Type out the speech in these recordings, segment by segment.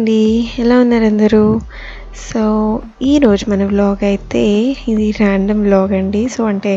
అండి, ఎలా ఉన్నారు అందరూ? సో ఈరోజు మన వ్లాగ్ అయితే ఇది ర్యాండమ్ వ్లాగ్ అండి. సో అంటే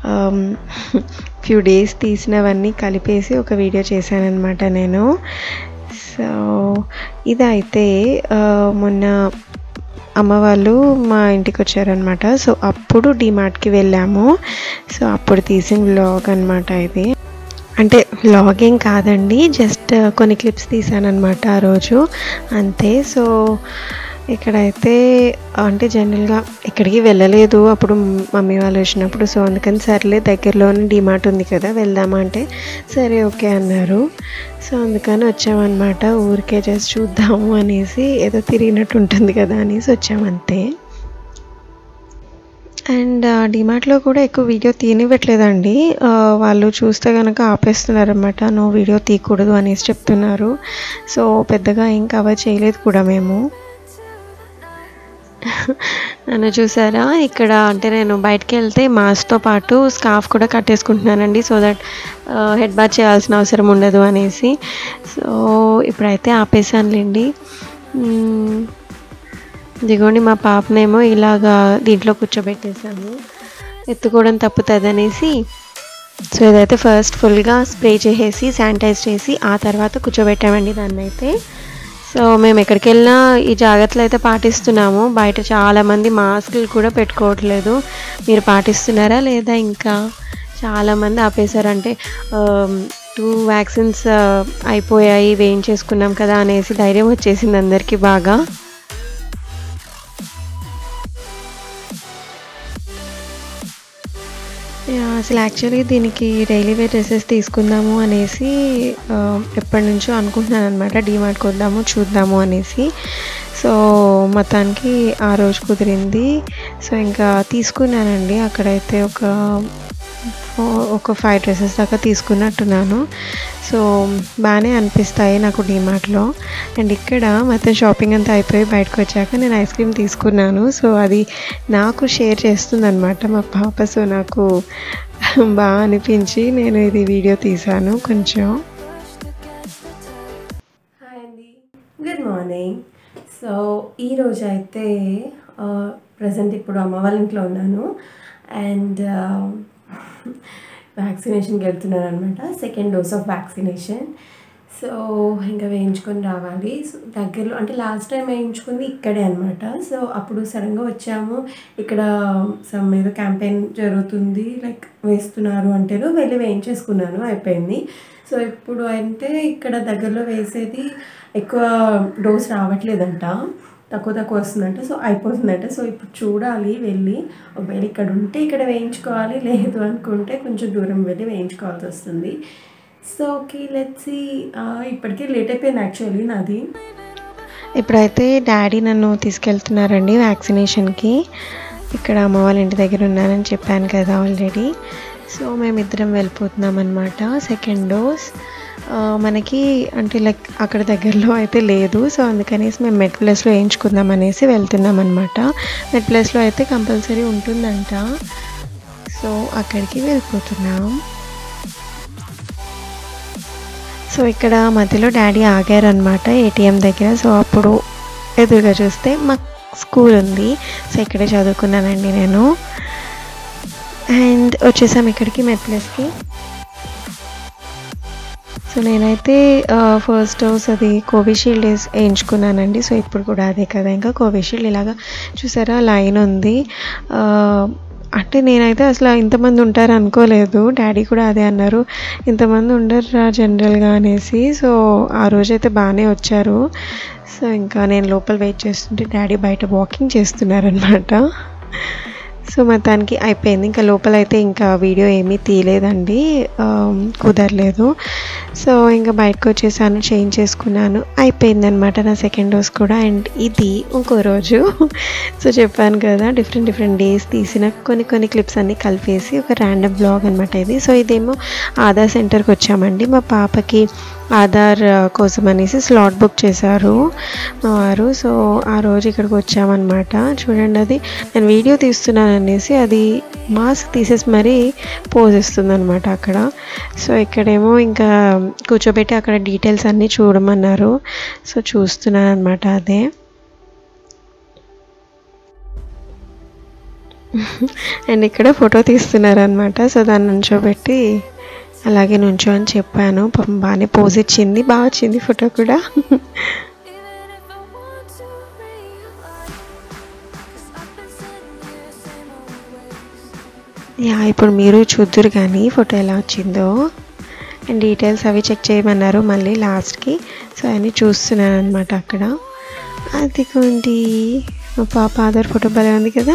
ఫ్యూ డేస్ తీసినవన్నీ కలిపేసి ఒక వీడియో చేశానన్నమాట నేను. సో ఇదైతే మొన్న అమ్మ వాళ్ళు మా ఇంటికి వచ్చారనమాట. సో అప్పుడు డిమార్ట్కి వెళ్ళాము. సో అప్పుడు తీసిన వ్లాగ్ అనమాట ఇది. అంటే వ్లాగింగ్ కాదండి, జస్ట్ కొన్ని క్లిప్స్ తీసానమాట ఆ రోజు అంతే. సో ఇక్కడైతే అంటే జనరల్గా ఎక్కడికి వెళ్ళలేదు అప్పుడు మమ్మీ వాళ్ళు వచ్చినప్పుడు. సో అందుకని సర్లే దగ్గరలోనే డిమార్ట్ ఉంది కదా వెళ్దామా అంటే సరే ఓకే అన్నారు. సో అందుకని వచ్చామన్నమాట. ఊరికే జస్ట్ చూద్దాము అనేసి, ఏదో తిరిగినట్టు ఉంటుంది కదా అనేసి వచ్చామంతే. అండ్ డిమార్ట్లో కూడా ఎక్కువ వీడియో తీనివ్వట్లేదండి. వాళ్ళు చూస్తే కనుక ఆపేస్తున్నారన్నమాట. నో వీడియో తీయకూడదు అనేసి చెప్తున్నారు. సో పెద్దగా ఏం కవర్ చేయలేదు కూడా మేము. నన్ను చూసారా ఇక్కడ, అంటే నేను బయటకు వెళ్తే మాస్క్తో పాటు స్కార్ఫ్ కూడా కట్టేసుకుంటున్నానండి. సో దట్ హెడ్ బాత్ చేయాల్సిన అవసరం ఉండదు అనేసి. సో ఇప్పుడైతే ఆపేసానులేండి. ఇదిగోండి మా పాపనేమో ఇలాగా దీంట్లో కూర్చోబెట్టేసాము, ఎత్తుకోవడం తప్పుతుంది అనేసి. సో ఇదైతే ఫస్ట్ ఫుల్గా స్ప్రే చేసేసి శానిటైజ్ చేసి ఆ తర్వాత కూర్చోబెట్టామండి దాన్ని అయితే. సో మేము ఎక్కడికి వెళ్ళినా ఈ జాగ్రత్తలు అయితే పాటిస్తున్నాము. బయట చాలామంది మాస్కులు కూడా పెట్టుకోవట్లేదు. మీరు పాటిస్తున్నారా లేదా? ఇంకా చాలామంది ఆపేశారు. అంటే 2 వ్యాక్సిన్స్ అయిపోయాయి, వేయించేసుకున్నాం కదా అనేసి ధైర్యం వచ్చేసింది అందరికీ బాగా. అసలు యాక్చువల్లీ దీనికి డైలీ వేర్ డ్రెస్సెస్ తీసుకుందాము అనేసి ఎప్పటి నుంచో అనుకుంటున్నాను అనమాట. డిమార్ట్కి వద్దాము చూద్దాము అనేసి. సో మొత్తానికి ఆ రోజు కుదిరింది. సో ఇంకా తీసుకున్నానండి. అక్కడైతే ఒక 5 డ్రెస్సెస్ దాకా తీసుకున్నట్టున్నాను. సో బాగానే అనిపిస్తాయి నాకు డిమార్ట్లో. అండ్ ఇక్కడ మొత్తం షాపింగ్ అంతా అయిపోయి బయటకు వచ్చాక నేను ఐస్ క్రీమ్ తీసుకున్నాను. సో అది నాకు షేర్ చేస్తుందన్నమాట మా పాప. సో నాకు బాగా అనిపించి నేను ఇది వీడియో తీశాను కొంచెం. హాయ్ అండి, గుడ్ మార్నింగ్. సో ఈరోజు అయితే ప్రజెంట్ ఇప్పుడు అమ్మ వాళ్ళ ఇంట్లో ఉన్నాను. అండ్ వ్యాక్సినేషన్కి వెళ్తున్నాను అనమాట. 2nd dose of vaccination. So ఇంకా వేయించుకొని రావాలి. సో దగ్గరలో, అంటే లాస్ట్ టైం వేయించుకుంది ఇక్కడే అనమాట. సో అప్పుడు సడన్గా వచ్చాము. ఇక్కడ సమ్ ఏదో క్యాంపెయిన్ జరుగుతుంది, లైక్ వేస్తున్నారు అంటేను వెళ్ళి వేయించేసుకున్నాను, అయిపోయింది. సో ఇప్పుడు అంటే ఇక్కడ దగ్గరలో వేసేది ఎక్కువ డోస్ రావట్లేదంట, తక్కువ వస్తుందంట. సో అయిపోతుందంట. సో ఇప్పుడు చూడాలి వెళ్ళి, ఒకవేళ ఇక్కడ ఉంటే ఇక్కడ వేయించుకోవాలి, లేదు అనుకుంటే కొంచెం దూరం వెళ్ళి వేయించుకోవాల్సి వస్తుంది. So okay, let's see. ఇప్పటికే లేట్ అయిపోయింది యాక్చువల్లీ నాది. ఇప్పుడైతే డాడీ నన్ను తీసుకెళ్తున్నారండి వ్యాక్సినేషన్కి. ఇక్కడ అమ్మ వాళ్ళ ఇంటి దగ్గర ఉన్నానని చెప్పాను కదా ఆల్రెడీ. సో మేమిద్దరం వెళ్ళిపోతున్నాం అనమాట. 2nd డోస్ మనకి అంటే లైక్ అక్కడ దగ్గరలో అయితే లేదు. సో అందుకనేసి మేము మెడ్ ప్లేస్లో వేయించుకుందాం అనేసి వెళ్తున్నాం అనమాట. మెడ్ ప్లేస్లో అయితే కంపల్సరీ ఉంటుందంట. సో అక్కడికి వెళ్ళిపోతున్నాం. సో ఇక్కడ మధ్యలో డాడీ ఆగారనమాట ఏటీఎం దగ్గర. సో అప్పుడు ఎదురుగా చూస్తే మా స్కూల్ ఉంది. సో ఇక్కడే చదువుకున్నానండి నేను. అండ్ వచ్చేసాం ఇక్కడికి మెడ్ ప్లేస్కి. సో నేనైతే ఫస్ట్ డోస్ అది కోవిషీల్డ్ వేయించుకున్నానండి. సో ఇప్పుడు కూడా అదే కదా, ఇంకా కోవిషీల్డ్. ఇలాగా చూసారా లైన్ ఉంది. అంటే నేనైతే అసలు ఇంతమంది ఉంటారు అనుకోలేదు. డాడీ కూడా అదే అన్నారు, ఇంతమంది ఉండరు జనరల్గా అనేసి. సో ఆ రోజైతే బాగానే వచ్చారు. సో ఇంకా నేను లోపల వెయిట్ చేస్తుంటే డాడీ బయట వాకింగ్ చేస్తున్నారనమాట. సో మొత్తానికి అయిపోయింది. ఇంకా లోపలైతే ఇంకా వీడియో ఏమీ తీయలేదండి, కుదరలేదు. సో ఇంకా బయటకు వచ్చేసాను, చేంజ్ చేసుకున్నాను, అయిపోయిందనమాట నా 2nd డోస్ కూడా. అండ్ ఇది ఇంకో రోజు. సో చెప్పాను కదా డిఫరెంట్ డేస్ తీసిన కొన్ని క్లిప్స్ అన్నీ కలిపేసి ఒక ర్యాండమ్ బ్లాగ్ అనమాట ఇది. సో ఇదేమో ఆధార్ సెంటర్కి వచ్చామండి. మా పాపకి ఆధార్ కోసం అనేసి స్లాట్ బుక్ చేశారు మా వారు. సో ఆ రోజు ఇక్కడికి వచ్చామన్నమాట. చూడండి, అది నేను వీడియో తీస్తున్నాను అనేసి అది మాస్క్ తీసేసి మరీ పోజ్ ఇస్తుంది అనమాట అక్కడ. సో ఇక్కడేమో ఇంకా కూర్చోబెట్టి అక్కడ డీటెయిల్స్ అన్నీ చూడమన్నారు. సో చూస్తున్నాను అనమాట అదే. అండ్ ఇక్కడ ఫోటో తీస్తున్నారు అనమాట. సో దాన్ని నుంచోబెట్టి అలాగే నుంచో అని చెప్పాను. పాపం బాగానే పోజ్ ఇచ్చింది, బాగా వచ్చింది ఫోటో కూడా. యా, ఇప్పుడు మీరు చూద్దురు కానీ ఫోటో ఎలా వచ్చిందో. అండ్ డీటెయిల్స్ అవి చెక్ చేయమన్నారు మళ్ళీ లాస్ట్కి. సో అవన్నీ చూస్తున్నాను అనమాట అక్కడ. అదిగోండి మా పాప ఆధార్ ఫోటో భలే ఉంది కదా.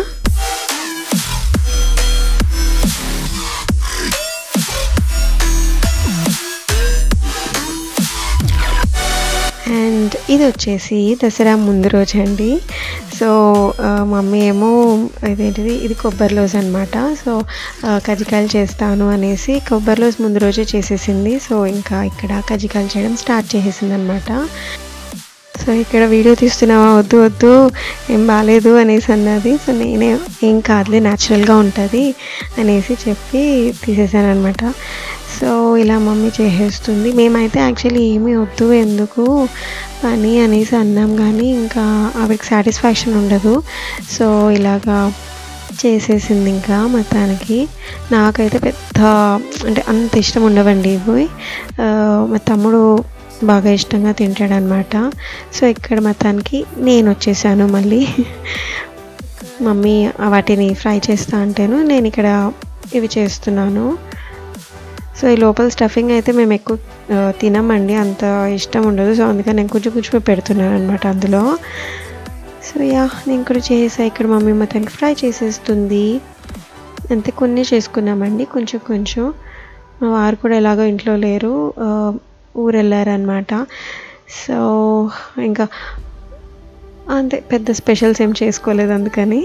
అండ్ ఇది వచ్చేసి దసరా ముందు రోజు అండి. సో మమ్మీ ఏమో ఇది కొబ్బరి లోజ్ అనమాట. సో కజ్జికాయలు చేస్తాను అనేసి కొబ్బరి లోజ్ ముందు రోజే చేసేసింది. సో ఇంకా ఇక్కడ కజ్జికాయలు చేయడం స్టార్ట్ చేసేసింది అనమాట. సో ఇక్కడ వీడియో తీస్తున్నావా, వద్దు వద్దు ఏం బాగాలేదు అనేసి అన్నది. సో నేనే ఏం కాదులే న్యాచురల్గా ఉంటుంది అనేసి చెప్పి తీసేసాను అనమాట. సో ఇలా మమ్మీ చేసేస్తుంది. మేమైతే యాక్చువల్లీ ఏమీ వద్దు ఎందుకు పని అనేసి అన్నాం, కానీ ఇంకా ఆవిడకి సాటిస్ఫాక్షన్ ఉండదు. సో ఇలాగా చేసేసింది ఇంకా మొత్తానికి. నాకైతే పెద్ద అంటే అంత ఇష్టం ఉండవండి ఇవి. మా తమ్ముడు బాగా ఇష్టంగా తింటాడనమాట. సో ఇక్కడ మొత్తానికి నేను వచ్చేసాను మళ్ళీ. మమ్మీ వాటిని ఫ్రై చేస్తా అంటేను నేను ఇక్కడ ఇవి చేస్తున్నాను. సో ఈ లోపల స్టఫింగ్ అయితే మేము ఎక్కువ తినమండి, అంత ఇష్టం ఉండదు. సో అందుకని నేను కొంచెం పెడుతున్నాను అనమాట అందులో. సో యా, నేను కూడా చేసా. ఇక్కడ మమ్మీ మొత్తానికి ఫ్రై చేసేస్తుంది. అంతే, కొన్ని చేసుకున్నామండి కొంచెం. మా వారు కూడా ఎలాగో ఇంట్లో లేరు, ఊరు వెళ్ళారనమాట. సో ఇంకా అంతే, పెద్ద స్పెషల్స్ ఏం చేసుకోలేదు అందుకని.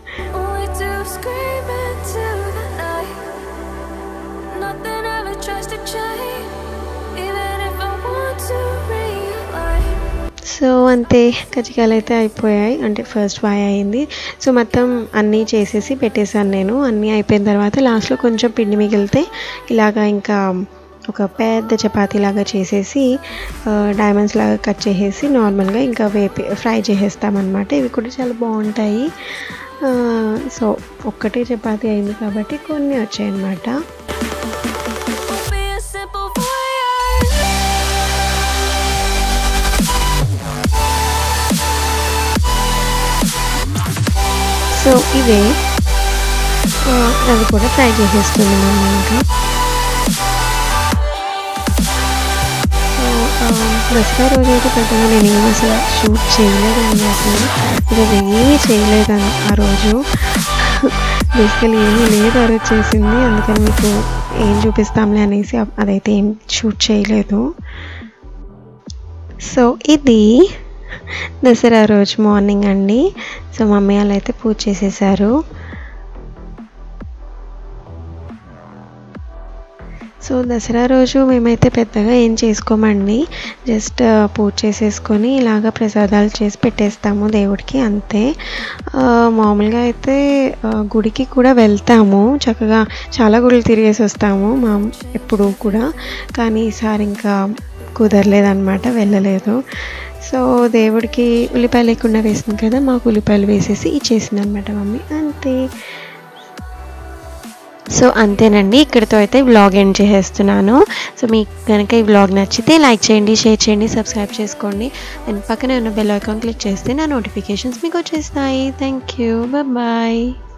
సో అంతే, కజ్జికాయలు అయితే అయిపోయాయి, అంటే ఫస్ట్ ఫ్రై అయింది. సో మొత్తం అన్నీ చేసేసి పెట్టేశాను నేను. అన్నీ అయిపోయిన తర్వాత లాస్ట్లో కొంచెం పిండి మిగిలితే ఇలాగా ఇంకా ఒక పెద్ద చపాతీ లాగా చేసేసి డైమండ్స్ లాగా కట్ చేసేసి నార్మల్గా ఇంకా ఫ్రై చేసేస్తామన్నమాట. ఇవి కూడా చాలా బాగుంటాయి. సో ఒక్కటే చపాతీ అయింది కాబట్టి కొన్ని వచ్చాయన్నమాట. సో ఇవే అవి కూడా ఫ్రై చేసేస్తుంది మనం ఇంకా. దసరా రోజు అయితే పెద్దగా నేను ఏమి అసలు షూట్ చేయలేదండి, అసలు ఇక ఏమీ చేయలేదు ఆ రోజు. బేసికలీ ఏమీ లేదు ఆ రోజు చేసింది, అందుకని మీకు ఏం చూపిస్తాంలే అనేసి అదైతే ఏం షూట్ చేయలేదు. సో ఇది దసరా రోజు మార్నింగ్ అండి. సో మమ్మీ వాళ్ళు అయితే పూజ చేసేసారు. సో దసరా రోజు మేమైతే పెద్దగా ఏం చేసుకోమండి, జస్ట్ పూజ చేసేసుకొని ఇలాగ ప్రసాదాలు చేసి పెట్టేస్తాము దేవుడికి, అంతే. మామూలుగా అయితే గుడికి కూడా వెళ్తాము, చక్కగా చాలా గుడులు తిరిగేసి వస్తాము ఎప్పుడు కూడా. కానీ ఈసారి ఇంకా కుదరలేదన్నమాట, వెళ్ళలేదు. సో దేవుడికి ఉల్లిపాయలు లేకుండా వేసింది కదా, మాకు ఉల్లిపాయలు వేసేసి ఇచ్చేసింది అనమాట మమ్మీ, అంతే. సో అంతేనండి, ఇక్కడితో అయితే వ్లాగ్ ఎండ్ చేసేస్తున్నాను. సో మీకు కనుక ఈ వ్లాగ్ నచ్చితే లైక్ చేయండి, షేర్ చేయండి, సబ్స్క్రైబ్ చేసుకోండి. అండ్ పక్కనే ఉన్న బెల్ ఐకాన్ క్లిక్ చేస్తే నా నోటిఫికేషన్స్ మీకు వచ్చేస్తాయి. Thank you, bye.